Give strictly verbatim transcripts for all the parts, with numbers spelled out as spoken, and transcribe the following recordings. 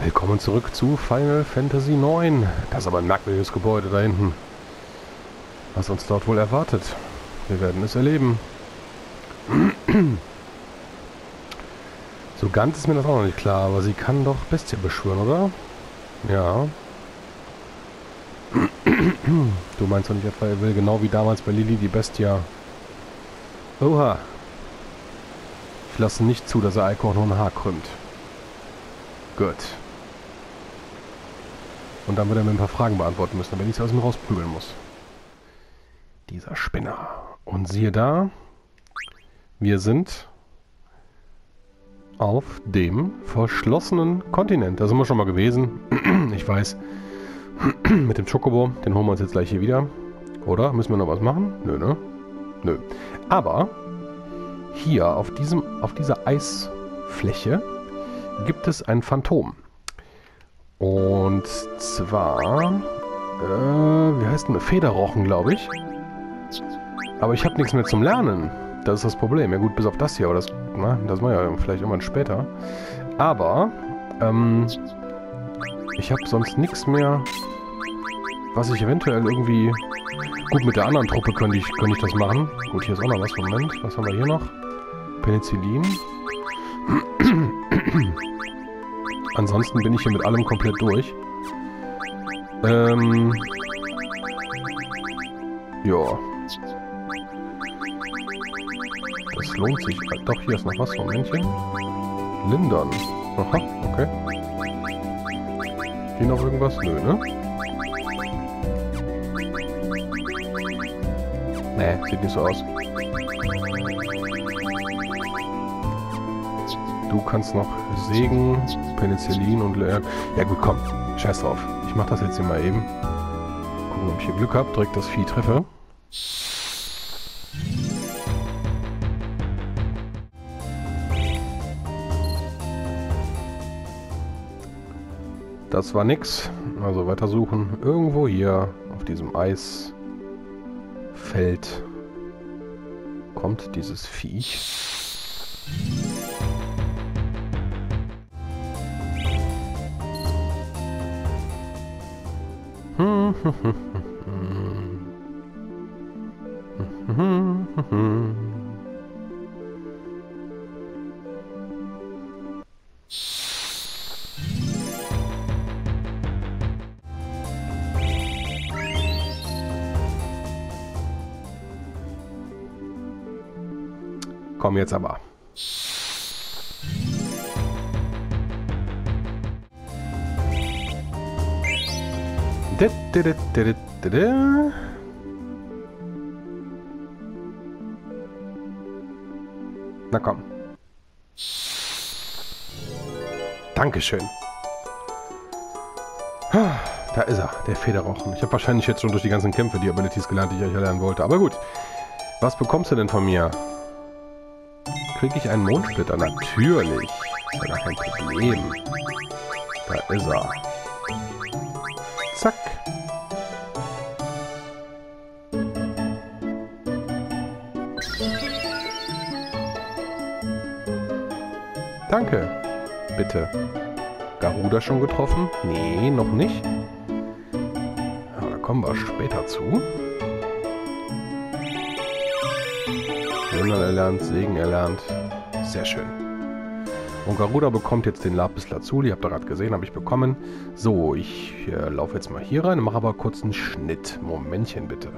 Willkommen zurück zu Final Fantasy neun. Das ist aber ein merkwürdiges Gebäude da hinten. Was uns dort wohl erwartet. Wir werden es erleben. So ganz ist mir das auch noch nicht klar, aber sie kann doch Bestie beschwören, oder? Ja. Du meinst doch nicht etwa, er will genau wie damals bei Lili die Bestia. Oha. Ich lasse nicht zu, dass er Eiko auch noch ein Haar krümmt. Gut. Und dann wird er mir ein paar Fragen beantworten müssen, damit ich es aus ihm rausprügeln muss. Dieser Spinner. Und siehe da, wir sind auf dem verschlossenen Kontinent. Da sind wir schon mal gewesen. Ich weiß. Mit dem Chocobo, den holen wir uns jetzt gleich hier wieder. Oder? Müssen wir noch was machen? Nö, ne? Nö. Aber hier auf diesem, auf dieser Eisfläche gibt es ein Phantom. Und zwar, äh, wie heißt denn? Federrochen, glaube ich. Aber ich habe nichts mehr zum Lernen. Das ist das Problem. Ja gut, bis auf das hier, aber das, na, das war ja vielleicht irgendwann später. Aber, ähm, ich habe sonst nichts mehr, was ich eventuell irgendwie... Gut, mit der anderen Truppe könnte ich, könnte ich das machen. Gut, hier ist auch noch was. Moment, was haben wir hier noch? Penicillin. Ansonsten bin ich hier mit allem komplett durch. Ähm... Ja. Das lohnt sich. Doch, hier ist noch was. Momentchen. Lindern. Aha, okay. Hier noch irgendwas? Nö, ne? Nee, sieht nicht so aus. Du kannst noch Segen, Penicillin und... Le ja gut, komm. Scheiß drauf. Ich mach das jetzt hier mal eben. Gucken, ob ich hier Glück habe. Direkt das Vieh treffe. Das war nix. Also weiter suchen. Irgendwo hier auf diesem Eisfeld kommt dieses Viech. Hm, hm, hm, hm, hm, hm, hm. Komm jetzt aber. Na komm. Dankeschön. Da ist er, der Federrochen. Ich habe wahrscheinlich jetzt schon durch die ganzen Kämpfe die Abilities gelernt, die ich euch lernen wollte. Aber gut. Was bekommst du denn von mir? Kriege ich einen Mondsplitter? Natürlich. Ist ja gar kein Problem. Da ist er. Zack. Danke. Bitte. Garuda schon getroffen? Nee, noch nicht. Aber da kommen wir später zu. Lindern erlernt, Segen erlernt. Sehr schön. Und Garuda bekommt jetzt den Lapis Lazuli. Habt ihr gerade gesehen, habe ich bekommen. So, ich äh, laufe jetzt mal hier rein, mache aber kurz einen Schnitt. Momentchen bitte.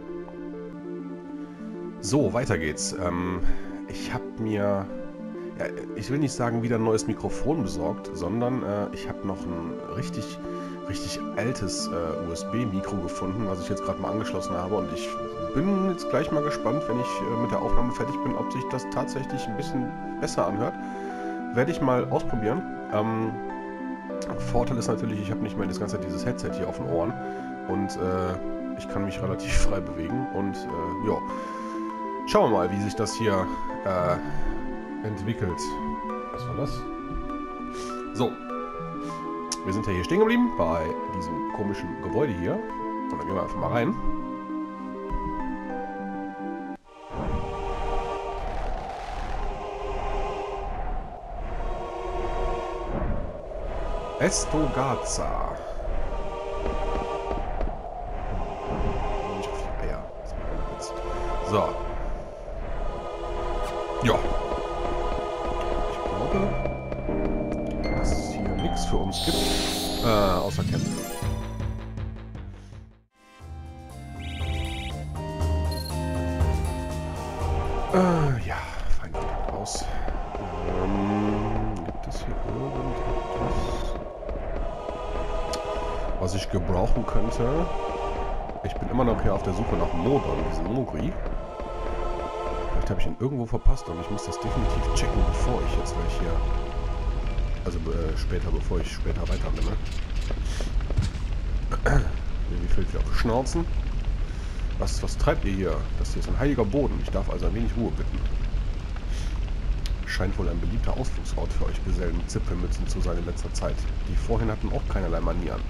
So, weiter geht's. Ähm, ich habe mir, ja, ich will nicht sagen, wieder ein neues Mikrofon besorgt, sondern äh, ich habe noch ein richtig, richtig altes äh, U S B-Mikro gefunden, was ich jetzt gerade mal angeschlossen habe. Und ich bin jetzt gleich mal gespannt, wenn ich äh, mit der Aufnahme fertig bin, ob sich das tatsächlich ein bisschen besser anhört. Werde ich mal ausprobieren. Ähm, Vorteil ist natürlich, ich habe nicht mehr das ganze dieses Headset hier auf den Ohren und äh, ich kann mich relativ frei bewegen und äh, ja, schauen wir mal, wie sich das hier äh, entwickelt. Was war das? So, wir sind ja hier stehen geblieben bei diesem komischen Gebäude hier und dann gehen wir einfach mal rein. Estogaza. Nicht auf die Eier. So. Ja. Ich glaube, dass es hier nichts für uns gibt. Äh, außer Kämpfe. Äh, ja, Feind aus. Ähm, gibt es hier irgendetwas, was ich gebrauchen könnte? Ich bin immer noch hier auf der Suche nach Modon, diesen Mogri. Vielleicht habe ich ihn irgendwo verpasst und ich muss das definitiv checken, bevor ich jetzt gleich hier... Also äh, später, bevor ich später weiternehme. Mir fällt wieder auf Schnauzen. Was, was treibt ihr hier? Das hier ist ein heiliger Boden. Ich darf also ein wenig Ruhe bitten. Scheint wohl ein beliebter Ausflugsort für euch Gesellen mit Zipfelmützen zu sein in letzter Zeit. Die vorhin hatten auch keinerlei Manieren.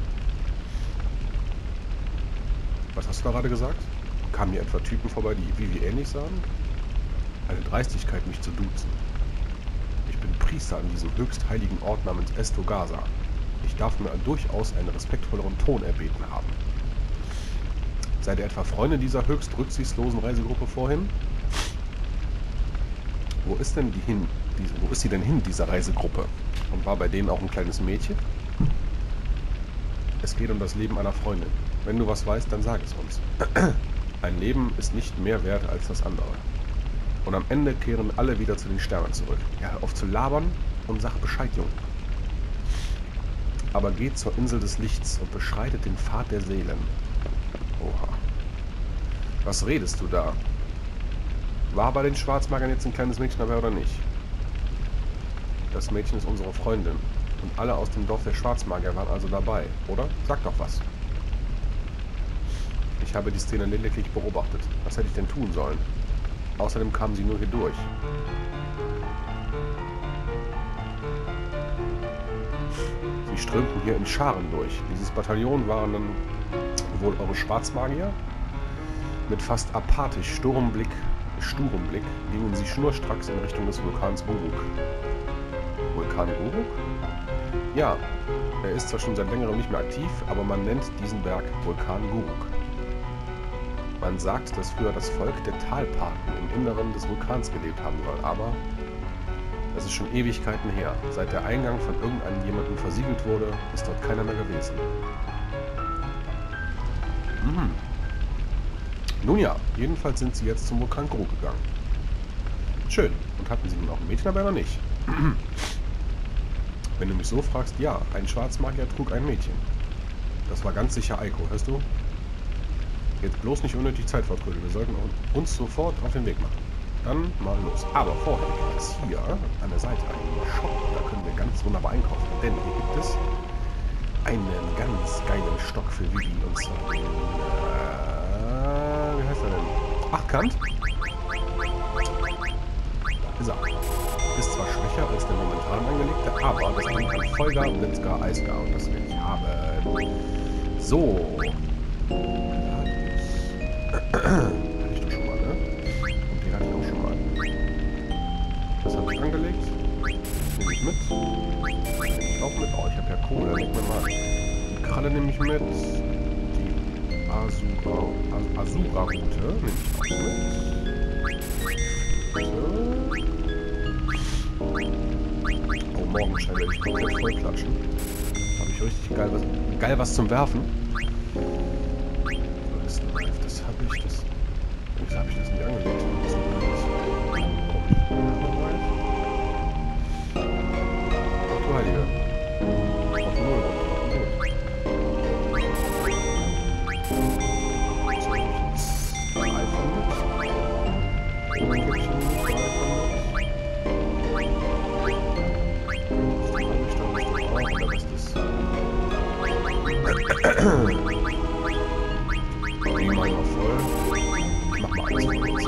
Was hast du da gerade gesagt? Kamen hier etwa Typen vorbei, die wie wir ähnlich sahen? Eine Dreistigkeit, mich zu duzen. Ich bin Priester an diesem höchst heiligen Ort namens Estogaza. Ich darf mir durchaus einen respektvolleren Ton erbeten haben. Seid ihr etwa Freunde dieser höchst rücksichtslosen Reisegruppe vorhin? Wo ist denn die hin? Diese, wo ist sie denn hin, diese Reisegruppe? Und war bei denen auch ein kleines Mädchen? Es geht um das Leben einer Freundin. Wenn du was weißt, dann sag es uns. Ein Leben ist nicht mehr wert als das andere. Und am Ende kehren alle wieder zu den Sternen zurück. Ja, hör auf zu labern und sag Bescheid, Junge. Aber geht zur Insel des Lichts und beschreitet den Pfad der Seelen. Oha. Was redest du da? War bei den Schwarzmagern jetzt ein kleines Mädchen dabei oder nicht? Das Mädchen ist unsere Freundin. Und alle aus dem Dorf der Schwarzmagier waren also dabei, oder? Sag doch was. Ich habe die Szene lediglich beobachtet. Was hätte ich denn tun sollen? Außerdem kamen sie nur hier durch. Sie strömten hier in Scharen durch. Dieses Bataillon waren dann wohl eure Schwarzmagier? Mit fast apathisch sturem Blick, sturem Blick gingen sie schnurstracks in Richtung des Vulkans Guruk. Vulkan Guruk? Ja, er ist zwar schon seit längerem nicht mehr aktiv, aber man nennt diesen Berg Vulkan Guruk. Man sagt, dass früher das Volk der Talpaten im Inneren des Vulkans gelebt haben soll, aber das ist schon Ewigkeiten her. Seit der Eingang von irgendeinem jemandem versiegelt wurde, ist dort keiner mehr gewesen. Mhm. Nun ja, jedenfalls sind sie jetzt zum Vulkan Guruk gegangen. Schön. Und hatten sie nun auch ein Mädchen dabei oder nicht? Wenn du mich so fragst, ja, ein Schwarzmagier trug ein Mädchen. Das war ganz sicher Eiko, hörst du? Jetzt bloß nicht unnötig Zeit vertrödeln. Wir sollten uns sofort auf den Weg machen. Dann mal los. Aber vorher gibt es hier an der Seite einen Shop. Da können wir ganz wunderbar einkaufen. Denn hier gibt es einen ganz geilen Stock für Vivi. Und zwar den, äh, wie heißt er denn? Achtkant. Da ist er. Ist zwar schwächer als der momentan angelegte, aber das Ding kann Vollgar, Blitzgar, Eisgar. Und das will ich haben. So. Hatte ich doch schon mal, ne? Und den hatte ich auch schon mal. Das habe ich angelegt. Nehme ich mit. Nehme ich auch mit. Oh, ich habe ja Kohle. Leg mir mal. Die Kralle nehme ich mit. Die Asura, As Asura-Route nehme ich auch mit. Oh, Morgenschein werde ich komplett voll klatschen. Habe ich richtig geil was, geil was zum Werfen. Das habe ich, das... Wieso habe ich das nicht angelegt? Das ist Ach du Heilige. Auf Null runter, auf Null. Jetzt habe ich drei von mit. Und dann habe ich drei von mit. Das habe ich dann nicht drauf, aber das ist... Die mal noch voll. Ich mach mal alles von uns.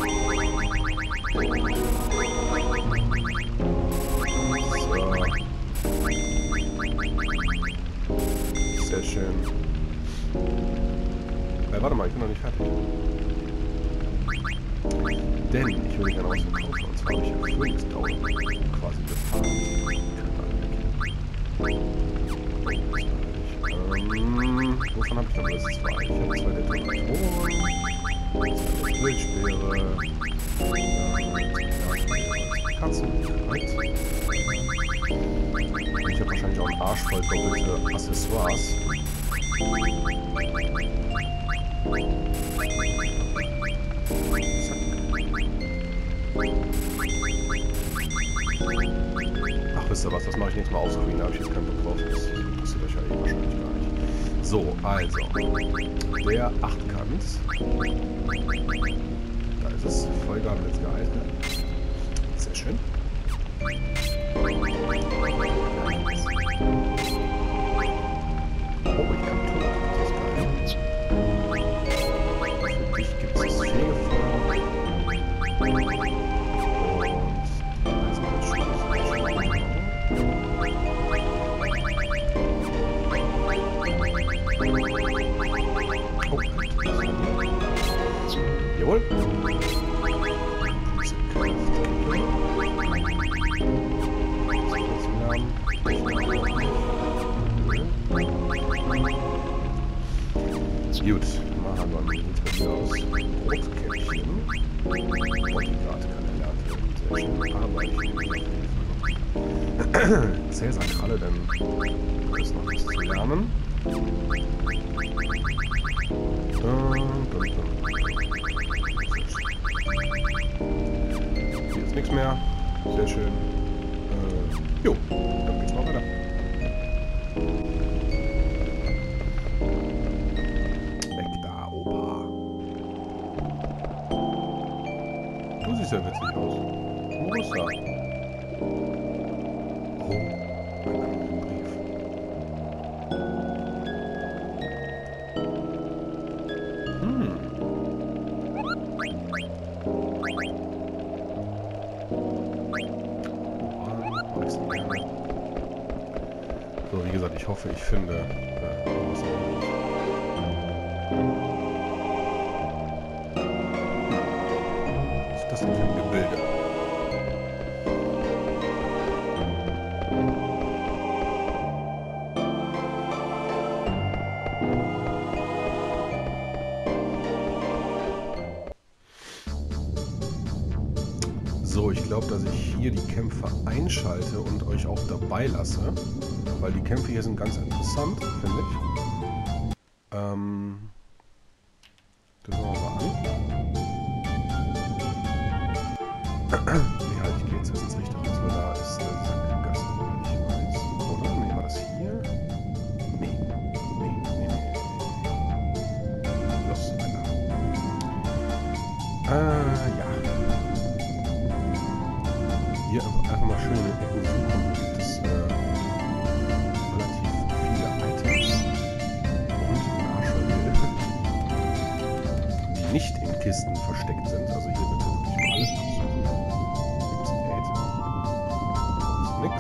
So. Sehr schön. Äh, warte mal, ich bin noch nicht fertig. Denn ich will gerne was verkaufen. Und zwar habe ich hier Frühlingstauben quasi gefahren. Die können alle weg. Wovon habe ich noch alles zwei? Ich habe zwei Detonatoren, zwei Wildspeere, Katzen, right? Ich habe wahrscheinlich auch einen Arsch voll doppelte Accessoires. Ach, wisst ihr was, das mache ich nächstes Mal offscreen, da habe ich jetzt keinen Bock drauf. Das interessiert euch ja eh wahrscheinlich gar nicht. So, also, der Achtkant. Da ist es. Vollgabe jetzt gehalten. Sehr schön. Oh, ich kann tot. Das ist geil. Für dich gibt es das Fegefeuer. Und also mit Schluss. Jawohl. Gut, machen wir mal hinter mir aus. Rotkäppchen. Bodyguard kann erlernt werden. Sehr schön. Aber ich Cäsar-Kralle, denn da ist noch was zu lernen. Dun, dun, dun. Hier ist nichts mehr. Sehr schön. Äh, jo, dann geht's mal weiter. Weg da, Opa. Du siehst ja witzig aus. Wo ist er? Oh, ein anonymer Brief. Hm. So, wie gesagt, ich hoffe, ich finde äh, was was ist das denn für ein Gebilde? So, ich glaube, dass ich hier die Kämpfe einschalte und euch auch dabei lasse, weil die Kämpfe hier sind ganz interessant, finde ich. Ähm, das machen wir mal an. Nee, halt, ich gehe jetzt ins Richtung, was wir da ist eine Sackgasse, weil ich weiß. Oder? Nee, war das hier? Nee. Nee, nee, nee. Los, Alter. Äh, ja. Hier einfach mal schön in den Ecken suchen. Gibt es äh, relativ viele Items und Nachschulde, die nicht in Kisten versteckt sind. Also hier bitte wirklich mal alles absuchen. Gibt es ein Aid? Ist nix.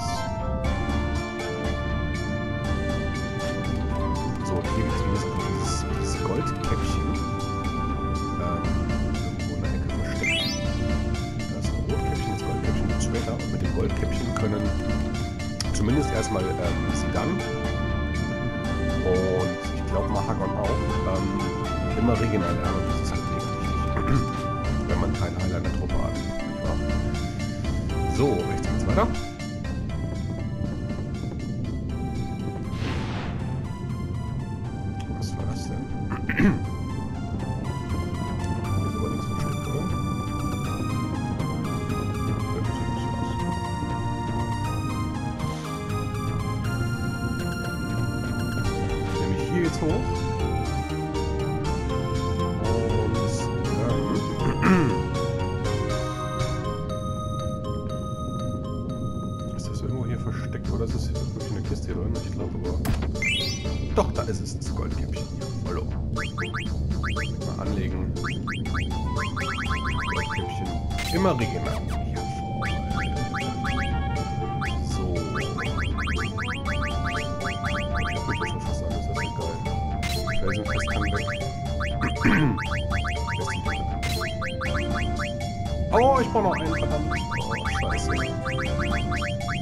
So, hier gibt es wie gesagt dieses, dieses Goldkäppchen. Ähm, irgendwo in der Ecke versteckt. Da ist ein Rotkäppchen, das Goldkäppchen gibt es später. Und mit dem Goldkäppchen können zumindest erstmal ähm, Sidan und ich glaube Mahagon auch ähm, immer regional lernen. Das ist halt wirklich wichtig, wenn man keinen Heiler in der Truppe hat. Nicht wahr? So, rechts geht's weiter. Was war das denn? Hier ist aber nichts versteckt, oder? Hier geht's hoch. Und ähm, ist das irgendwo hier versteckt oder ist das wirklich eine Kiste hier drin? Ich glaube aber. Doch, da ist es, das Goldkäppchen. Hallo. Mal anlegen. Goldkäppchen. Immer regional. Oh, ich brauche noch einen, verdammt. Oh, scheiße.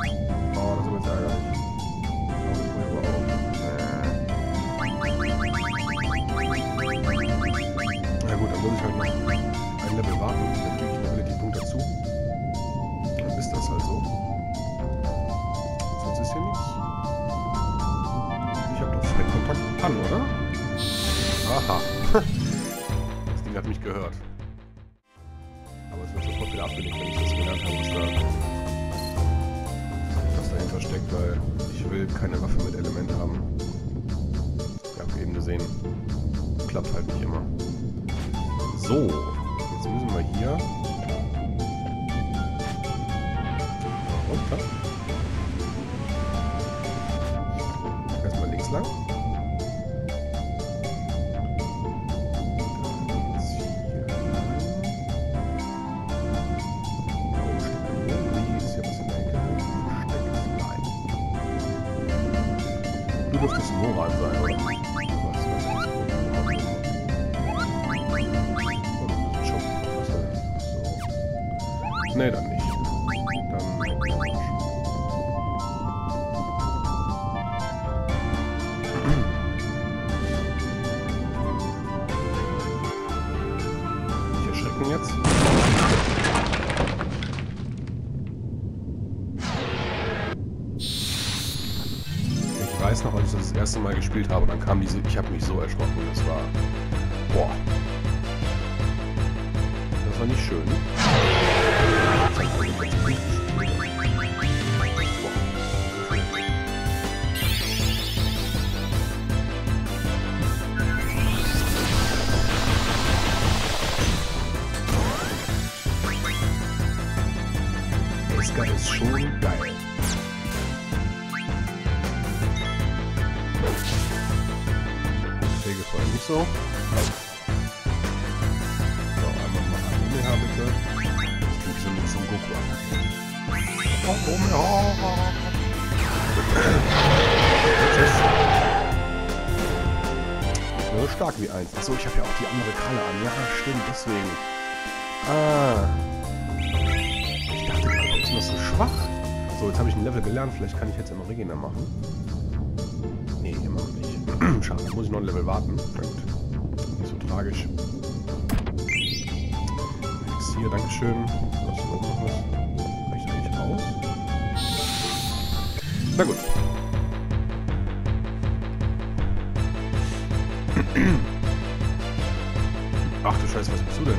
Oh, das ist jetzt ärgerlich. Oh, das brauche ich aber auch. an, oder? Aha. Das Ding hat mich gehört. Aber es wird sofort wieder abgelegt, wenn ich das gelernt habe, was da, was dahinter steckt, weil ich will keine Waffe mit Element haben. Ihr habt eben gesehen. Klappt halt nicht immer. So, jetzt müssen wir hier runter. Erstmal links lang. Du dürftest Moran sein, oder? Was, was ist das? Oh, das ist schon was, so. Nee, dann nicht. Dann... Nicht erschrecken jetzt. Ich weiß noch, als ich das das erste Mal gespielt habe, dann kam diese... Ich habe mich so erschrocken. Das war... Boah. Das war nicht schön. Das ist schon geil. Fegefeuer nicht so. So, einmal mal ein Umher bitte. Das klingt so ein bisschen Goku an. Oh, Umher! So stark wie eins. Achso, ich habe ja auch die andere Kralle an. Ja, stimmt, deswegen. Ah. Ich dachte gerade, warum ist denn das so schwach? So, jetzt habe ich ein Level gelernt. Vielleicht kann ich jetzt immer Regina machen. Nee, immer noch nicht. Schade, jetzt muss ich noch ein Level warten. Nicht so tragisch. Jetzt hier, dankeschön. Was ist noch was? Reicht eigentlich raus? Na gut. Ach du Scheiße, was bist du denn?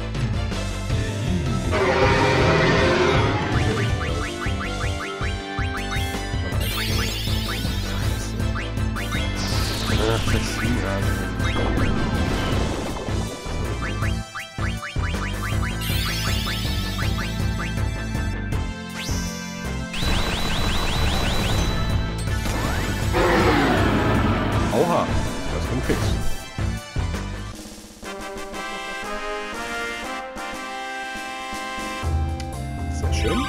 Oha, das ging fix. Sehr schön.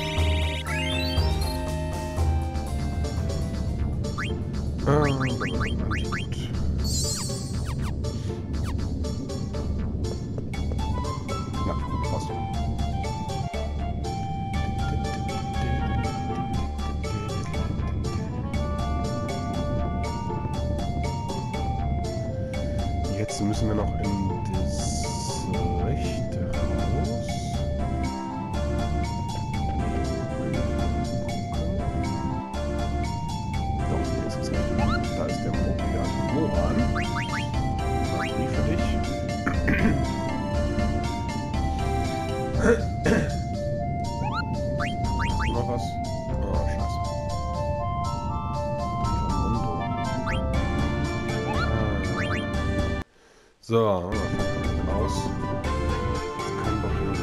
Ähm, Na, passt doch. Jetzt müssen wir noch in das rechte Haus. Doch, hier ist es nicht. Da ist der Moran. Moran. Batterie für dich. Noch was? Oh, scheiße. So, raus. Kein Bock mehr.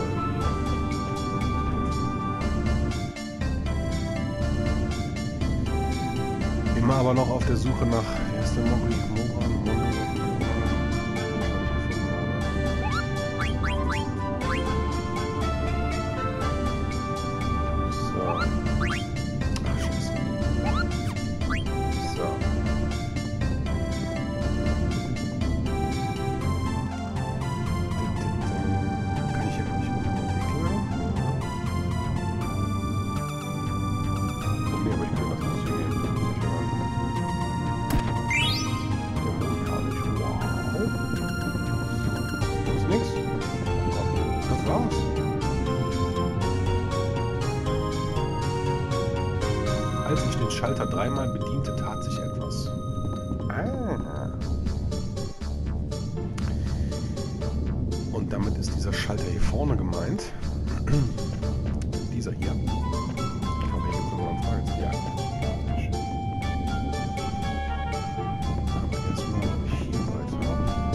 Immer aber noch auf der Suche nach. Wer ist der Mogli? Moran? Moran? So. Ach, scheiße. So. Als ich den Schalter dreimal bediente, tat sich etwas. Ah. Ah. Und damit ist dieser Schalter hier vorne gemeint. Dieser hier. Ich glaube, hier gibt es noch eine Frage. Ja. Aber jetzt mal hier weiter.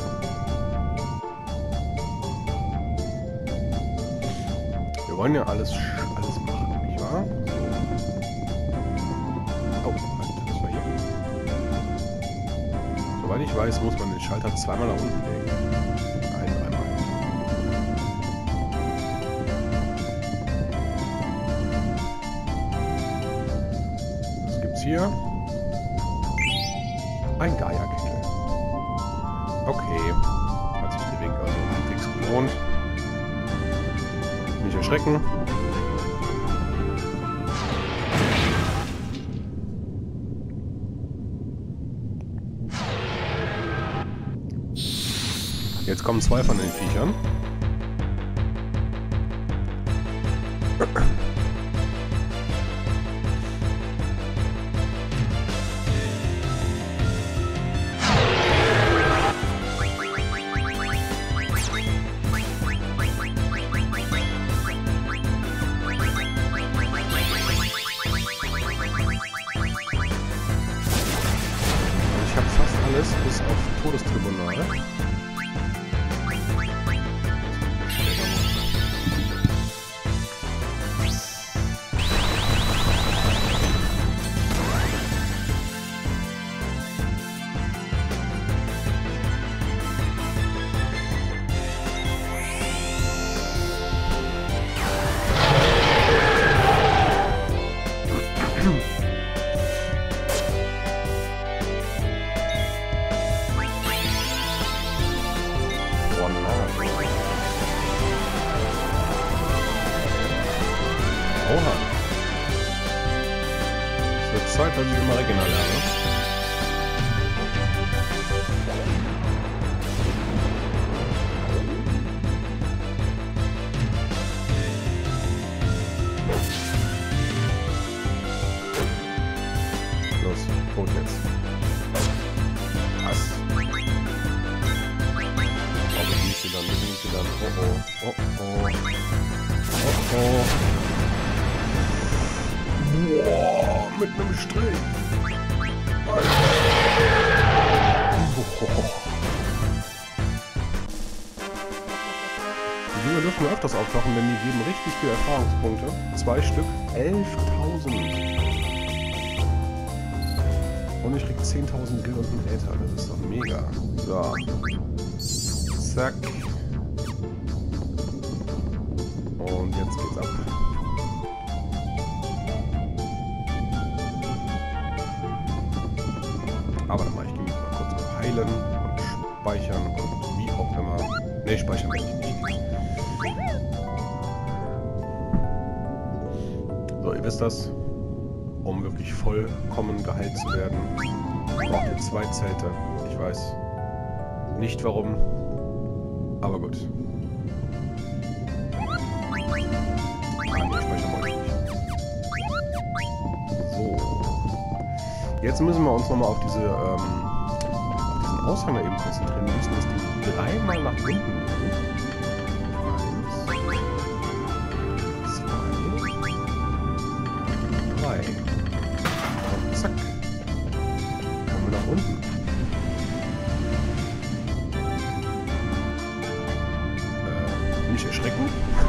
Wir wollen ja alles, alles machen, nicht wahr? Oh, halt, das war hier. Soweit ich weiß, muss man den Schalter zweimal nach unten legen. Ein, dreimal. Was gibt's hier? Ein Gaia-Kittel. Okay. Hat sich der Weg also halbwegs gelohnt. Nicht erschrecken. Jetzt kommen zwei von den Viechern. Ich habe fast alles bis auf Todestribunal. Oha. Es wird Zeit, dass ich immer regional lerne. Los, tot jetzt. Was? Oh, wie sind sie dann? Wie sind sie dann? Oh oh. Oh oh. Oh oh. Wow, mit einem Strich. Oh. Die Dinge dürfen nur öfters auftauchen, denn die geben richtig viele Erfahrungspunkte. Zwei Stück, elftausend. Und ich krieg zehntausend Gil und ein Äther. Das ist doch mega. So. Zack. Und jetzt geht's ab. Aber dann mache ich die mal kurz noch heilen und speichern und wie auch immer. Ne, speichern möchte ich nicht. So, ihr wisst das. Um wirklich vollkommen geheilt zu werden, braucht ihr zwei Zelte. Ich weiß nicht warum, aber gut. So. Jetzt müssen wir uns nochmal auf diese, ähm, auf diesen Aushang eben konzentrieren. Wir müssen das Ding dreimal nach unten legen. Eins, zwei, drei. Und zack. Kommen wir nach unten. Äh, nicht erschrecken.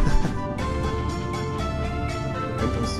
Ihr kennt das.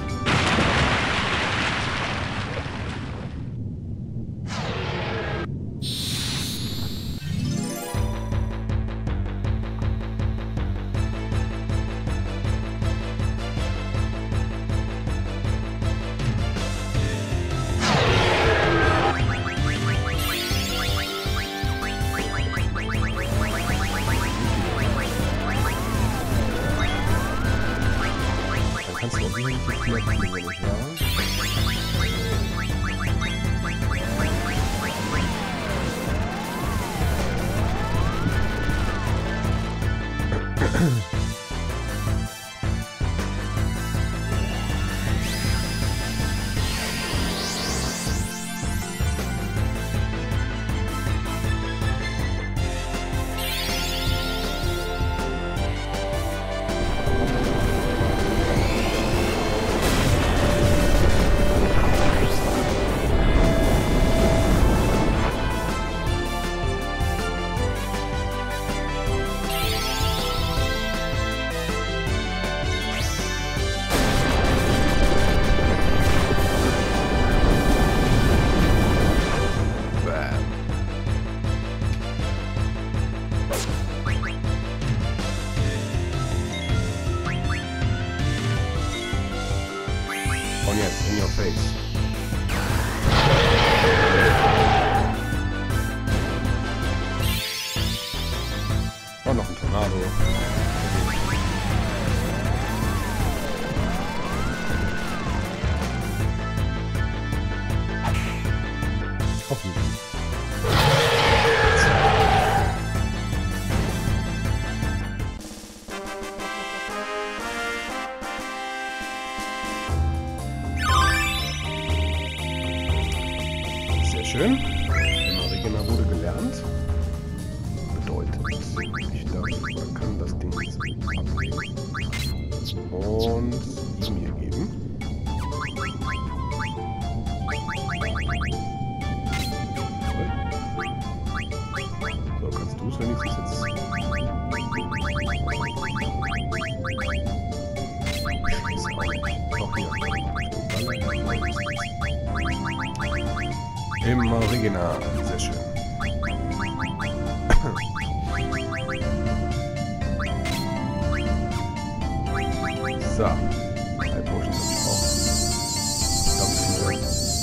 Auf Wiedersehen. Sehr schön. Marigena wurde gelernt. Bedeutet, ich darf oder kann das Ding jetzt ablegen. Und ihm hier geben. So, kannst du es wenigstens jetzt... Scheiße, auch nicht. Doch hier. Im Original. Sehr schön. So. Drei Potions habe ich auch. Verdammt viele.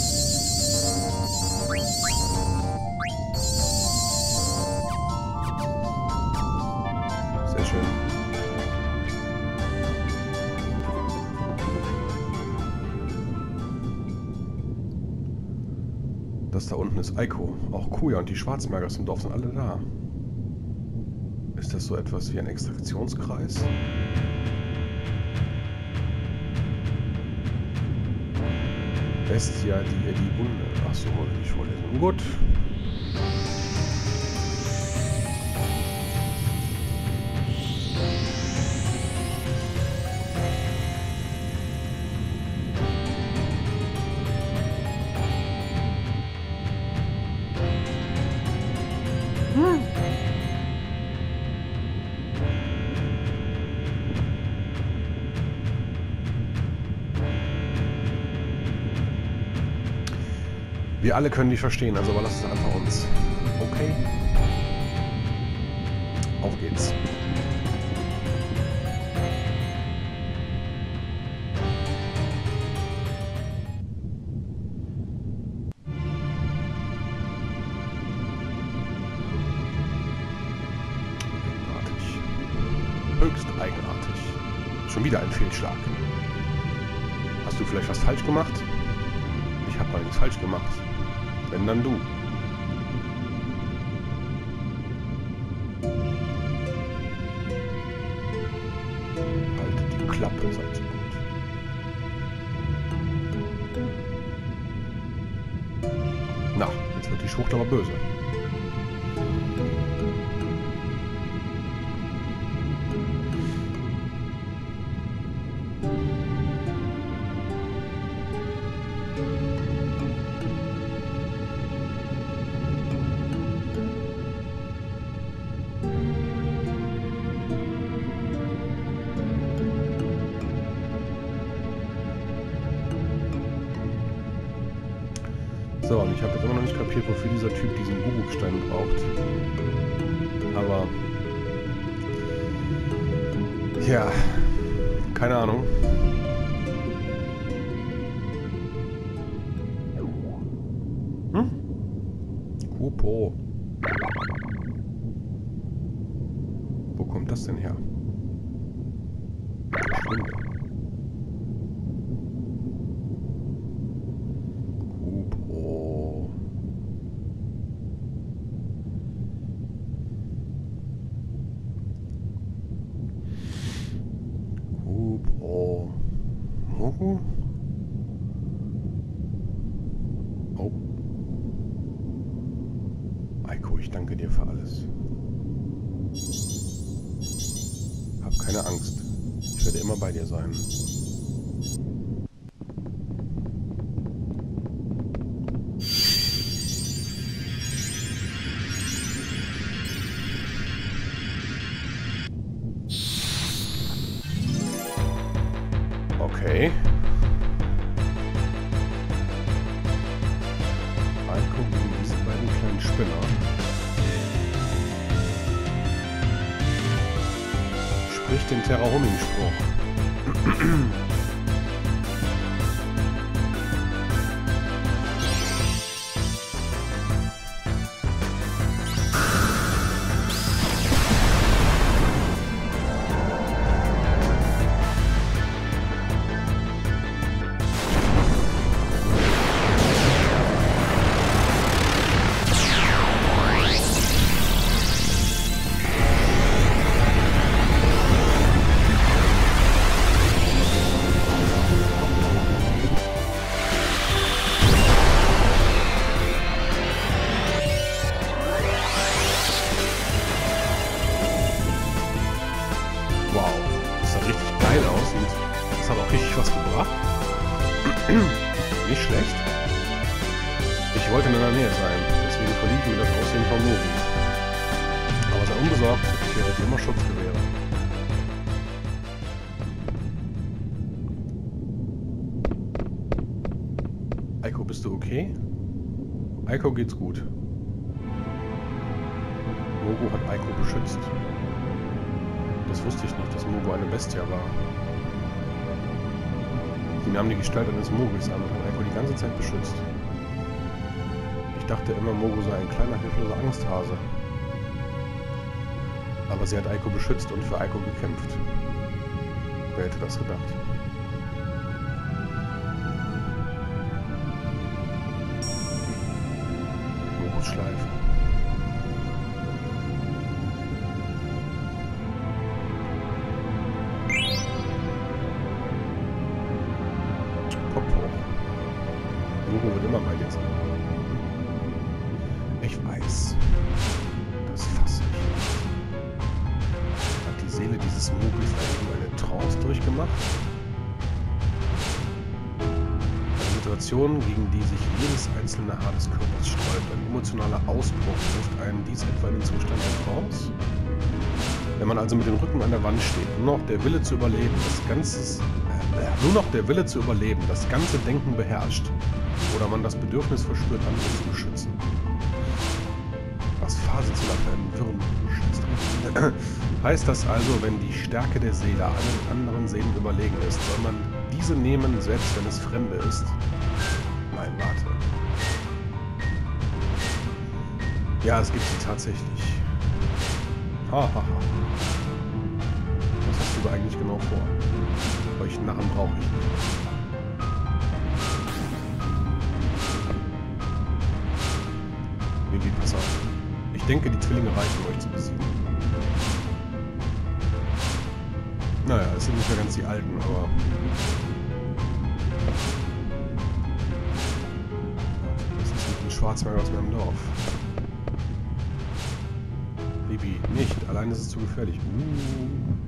Sehr schön. Das da unten ist Eiko. Auch Kuja und die Schwarzmerger aus dem Dorf sind alle da. Ist das so etwas wie ein Extraktionskreis? Bestia, die ihr die Hunde. Achso, wollte ich vorlesen. Gut. Hm. Wir alle können die verstehen, also überlass es einfach uns. Okay. Auf geht's. Eigenartig. Höchst eigenartig. Schon wieder ein Fehlschlag. Hast du vielleicht was falsch gemacht? Ich habe mal nichts falsch gemacht. Wenn dann du. Haltet die Klappe, seid so gut. Na, jetzt wird die Schwucht aber böse. So, und ich habe jetzt immer noch nicht kapiert, wofür dieser Typ diesen Gurukstein braucht. Aber... ja, keine Ahnung. Hm? Kupo. Wo kommt das denn her? Verschwinde. Oh. Oh. Eiko, ich danke dir für alles. Hab keine Angst. Ich werde immer bei dir sein. Okay. Eiko gegen diese beiden kleinen Spinner. Sprich den Terra-Homing-Spruch. wollte in der Nähe sein, deswegen verlief mir das Aussehen von Mogu. Aber sei unbesorgt, ich werde dir immer Schutz gewähren. Eiko, bist du okay? Eiko geht's gut. Mogu hat Eiko beschützt. Das wusste ich nicht, dass Mogu eine Bestie war. Sie nahm die Gestalt eines Mogis an und hat Eiko die ganze Zeit beschützt. Ich dachte immer, Mogu sei ein kleiner, hilfloser Angsthase. Aber sie hat Eiko beschützt und für Eiko gekämpft. Wer hätte das gedacht? Mogus Schleife. Kopf hoch. Mogu wird immer bei dir sein. Ich weiß. Das fasse ich nicht. Hat die Seele dieses Mogis eine Trance durchgemacht? Eine Situation, gegen die sich jedes einzelne Haar des Körpers sträubt. Ein emotionaler Ausbruch trifft einen dies etwa in den Zustand der Trance? Wenn man also mit dem Rücken an der Wand steht, nur noch der Wille zu überleben, das Ganze, äh, nur noch der Wille zu überleben, das ganze Denken beherrscht, oder man das Bedürfnis verspürt, andere zu beschützen. Was faselt so für einen Wirren? Heißt das also, wenn die Stärke der Seele allen anderen Seelen überlegen ist, soll man diese nehmen, selbst wenn es Fremde ist? Nein, warte. Ja, es gibt sie tatsächlich. Hahaha. Ha, ha. Was hast du da eigentlich genau vor? Euch Narren brauche ich nicht. Baby, pass auf. Ich denke, die Zwillinge reichen, euch zu besiegen. Naja, es sind nicht mehr ganz die Alten, aber... Das ist nicht ein Schwarzberg aus meinem Dorf. Baby, nicht. Allein ist es zu gefährlich. Uh.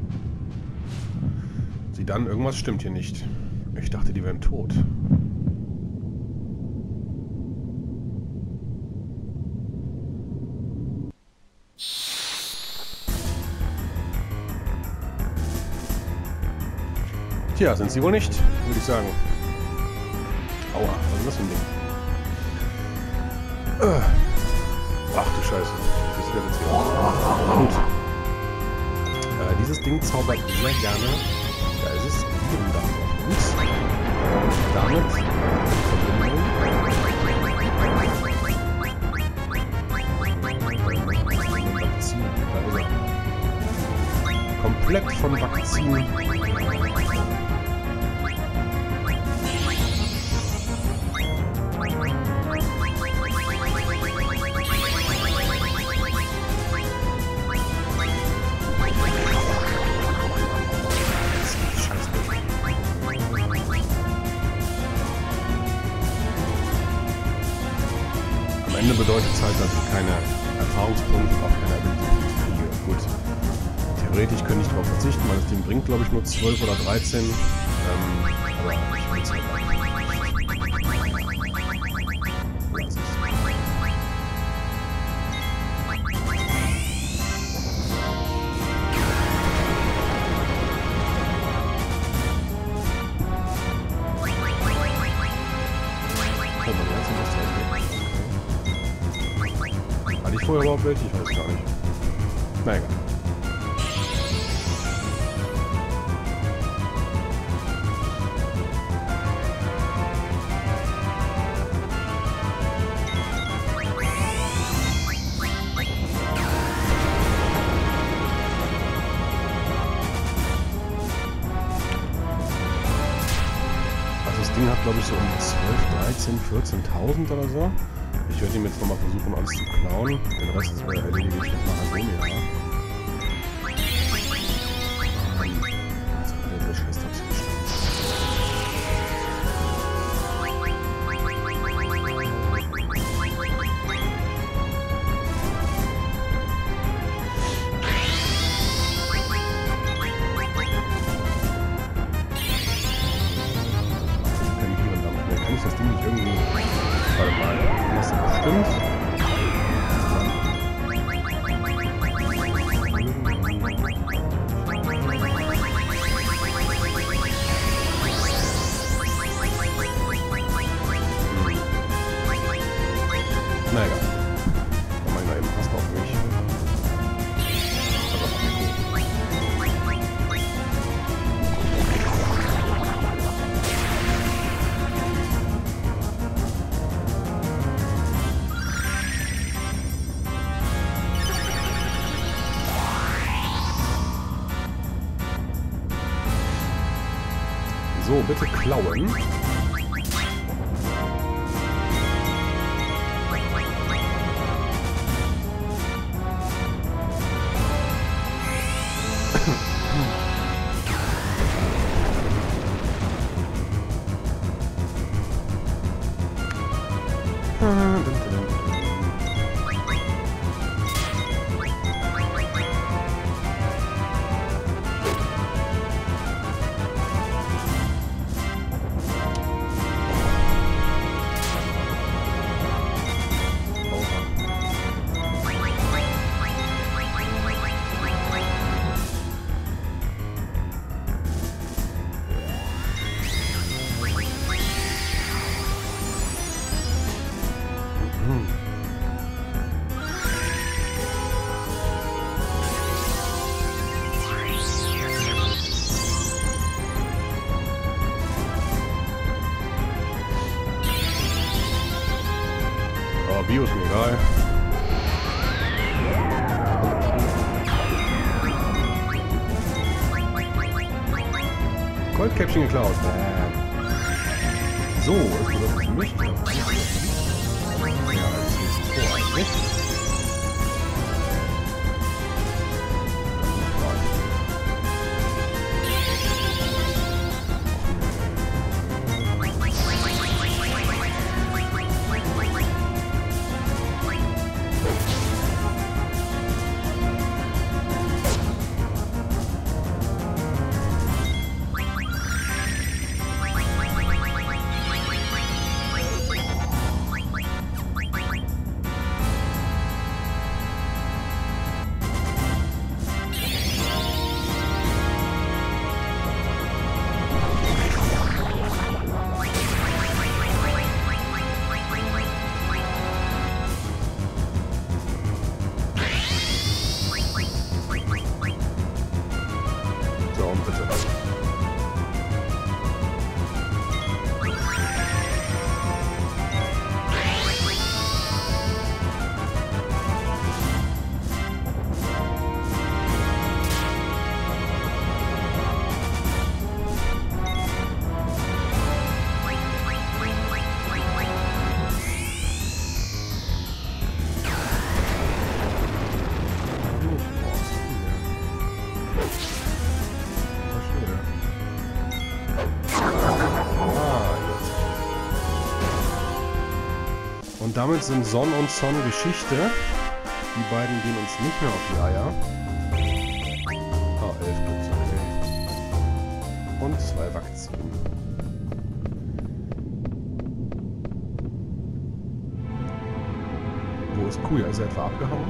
Sieh dann, irgendwas stimmt hier nicht. Ich dachte, die wären tot. Tja, sind sie wohl nicht, würde ich sagen. Aua, was ist das für ein Ding? Äh. Ach du Scheiße. Das ist ja witzig. Gut. Äh, dieses Ding zaubert sehr gerne. Da ist es. Viren da auf uns. Und damit Verbindung. Vakzin. Da ist er. Komplett von Vakzin. Bedeutet es halt, dass ich keine Erfahrungspunkte auf keine Ability kriege. Gut. Theoretisch könnte ich darauf verzichten, weil das Ding bringt, glaube ich, nur zwölf oder dreizehn. Ähm, aber ich will es halt einfach. Vorher überhaupt welche? Ich weiß gar nicht. Na egal. Also das Ding hat, glaube ich, so um zwölf, dreizehn, vierzehntausend oder so. Ich werde ihm jetzt nochmal versuchen, alles zu klauen. Den Rest äh, erledige ich mit Mahagonia. Jetzt hat er der Scheiß dazu Kann ich das Ding nicht irgendwie... Warte mal. hast du bestimmt. Na egal. Dann mach ich mal eben Pasta auf mich. So, bitte klauen. Bio ist mir egal. Goldkäppchen geklaut. So, das bedeutet für mich. Ich glaube, das ist ja als nächstes Tor eigentlich. Und damit sind Son und Son Geschichte. Die beiden gehen uns nicht mehr auf die Eier. Ah, elf Plätze, okay. Und zwei Vakzinen. Wo ist Kuya? Ist er etwa abgehauen?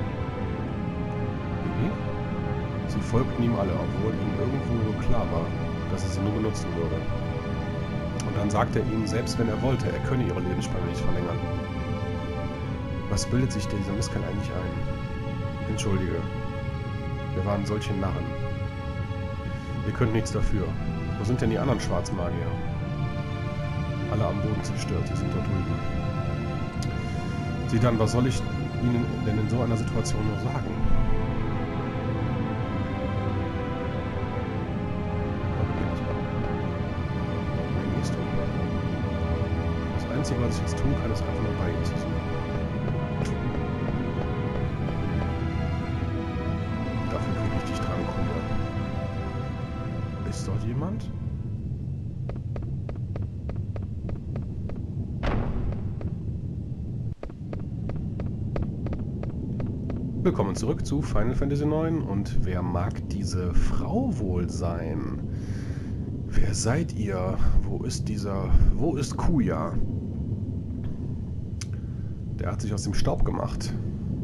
Nee. Sie folgten ihm alle, obwohl ihm irgendwo klar war, dass er sie nur benutzen würde. Und dann sagte er ihnen, selbst wenn er wollte, er könne ihre Lebensspanne nicht verlängern. Was bildet sich dieser Mistkerl eigentlich ein? Entschuldige. Wir waren solche Narren. Ihr könnt nichts dafür. Wo sind denn die anderen Schwarzmagier? Alle am Boden zerstört, sie sind dort drüben. Sieh dann, was soll ich Ihnen denn in so einer Situation nur sagen? Das Einzige, was ich jetzt tun kann, ist einfach nur bei Ihnen zu sein. Dafür kriege ich dich dran, Kuya. Ist dort jemand? Willkommen zurück zu Final Fantasy neun. Und wer mag diese Frau wohl sein? Wer seid ihr? Wo ist dieser... Wo ist Kuya? Der hat sich aus dem Staub gemacht.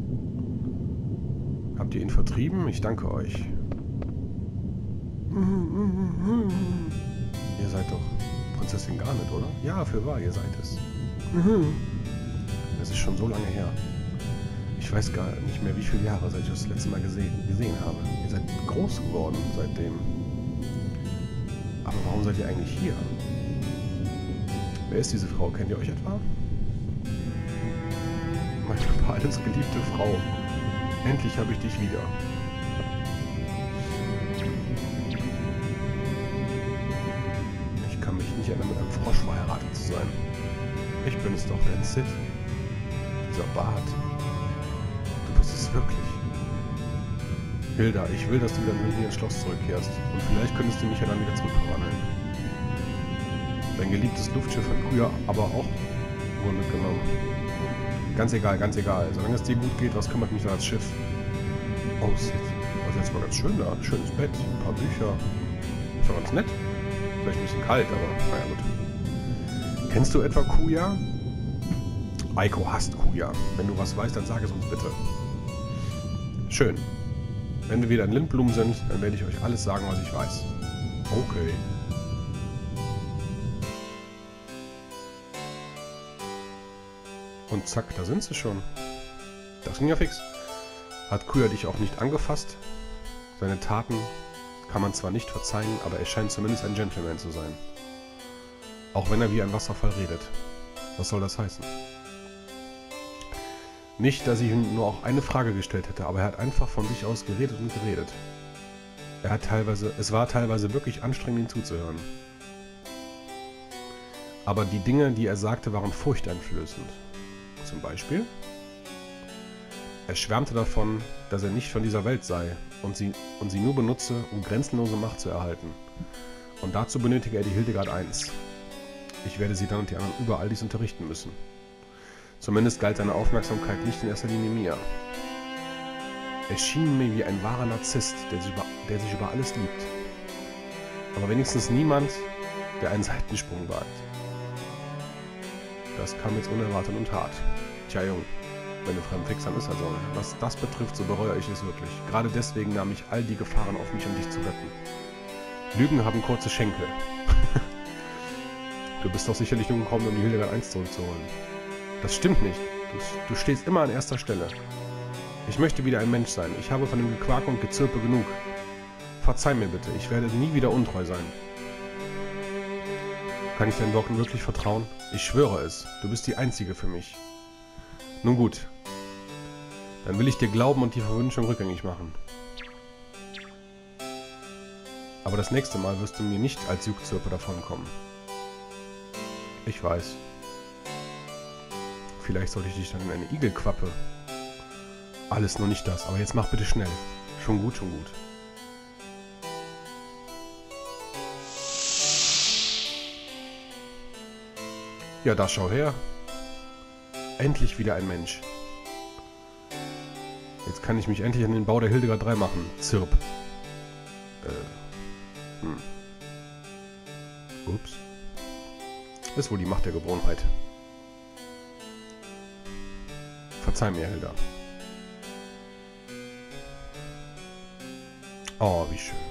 Habt ihr ihn vertrieben? Ich danke euch. Ihr seid doch Prinzessin Garnet, oder? Ja, für wahr, ihr seid es. Es ist schon so lange her. Ich weiß gar nicht mehr, wie viele Jahre, seit ich das letzte Mal gesehen, gesehen habe. Ihr seid groß geworden seitdem. Aber warum seid ihr eigentlich hier? Wer ist diese Frau? Kennt ihr euch etwa? Meine über alles geliebte Frau. Endlich habe ich dich wieder. Ich kann mich nicht erinnern, mit einem Frosch verheiratet zu sein. Ich bin es doch, der Cid. Dieser Bart. Du bist es wirklich. Hilda, ich will, dass du wieder in ihr Schloss zurückkehrst. Und vielleicht könntest du mich ja dann wieder zurückverwandeln. Dein geliebtes Luftschiff hat Kuja aber auch wohl mitgenommen. Ganz egal, ganz egal. Solange es dir gut geht, was kümmert mich da als Schiff? Oh, Cid. Das ist jetzt mal ganz schön da. Ein schönes Bett, ein paar Bücher. Ist doch ganz nett. Vielleicht ein bisschen kalt, aber naja, gut. Kennst du etwa Kuja? Aiko hasst Kuja. Wenn du was weißt, dann sag es uns bitte. Schön. Wenn wir wieder in Lindblum sind, dann werde ich euch alles sagen, was ich weiß. Okay. Und zack, da sind sie schon. Das ging ja fix. Hat Kuja dich auch nicht angefasst? Seine Taten kann man zwar nicht verzeihen, aber er scheint zumindest ein Gentleman zu sein. Auch wenn er wie ein Wasserfall redet. Was soll das heißen? Nicht, dass ich ihm nur auch eine Frage gestellt hätte, aber er hat einfach von sich aus geredet und geredet. Er hat teilweise, es war teilweise wirklich anstrengend, ihm zuzuhören. Aber die Dinge, die er sagte, waren furchteinflößend. Zum Beispiel, er schwärmte davon, dass er nicht von dieser Welt sei und sie, und sie nur benutze, um grenzenlose Macht zu erhalten. Und dazu benötige er die Hildegard eins. Ich werde sie dann und die anderen überall dies unterrichten müssen. Zumindest galt seine Aufmerksamkeit nicht in erster Linie mir. Er schien mir wie ein wahrer Narzisst, der sich über, der sich über alles liebt. Aber wenigstens niemand, der einen Seitensprung wagt. Das kam jetzt unerwartet und hart. Tja, Jung, wenn du fremd fix, dann ist halt so. Was das betrifft, so bereue ich es wirklich. Gerade deswegen nahm ich all die Gefahren auf mich, um dich zu retten. Lügen haben kurze Schenkel. Du bist doch sicherlich nur gekommen, um die Hildegard eins zurückzuholen. Das stimmt nicht. Du, du stehst immer an erster Stelle. Ich möchte wieder ein Mensch sein. Ich habe von dem Gequake und Gezirpe genug. Verzeih mir bitte, ich werde nie wieder untreu sein. Kann ich deinen Worten wirklich vertrauen? Ich schwöre es. Du bist die Einzige für mich. Nun gut. Dann will ich dir glauben und die Verwünschung rückgängig machen. Aber das nächste Mal wirst du mir nicht als Juckzirpe davonkommen. Ich weiß. Vielleicht sollte ich dich dann in eine Igelquappe. Alles nur nicht das, aber jetzt mach bitte schnell. Schon gut, schon gut. Ja, da schau her. Endlich wieder ein Mensch. Jetzt kann ich mich endlich an den Bau der Hildegard drei machen. Zirp. Äh. Hm. Ups. Ist wohl die Macht der Gewohnheit. Verzeih mir, Hilda. Oh, wie schön.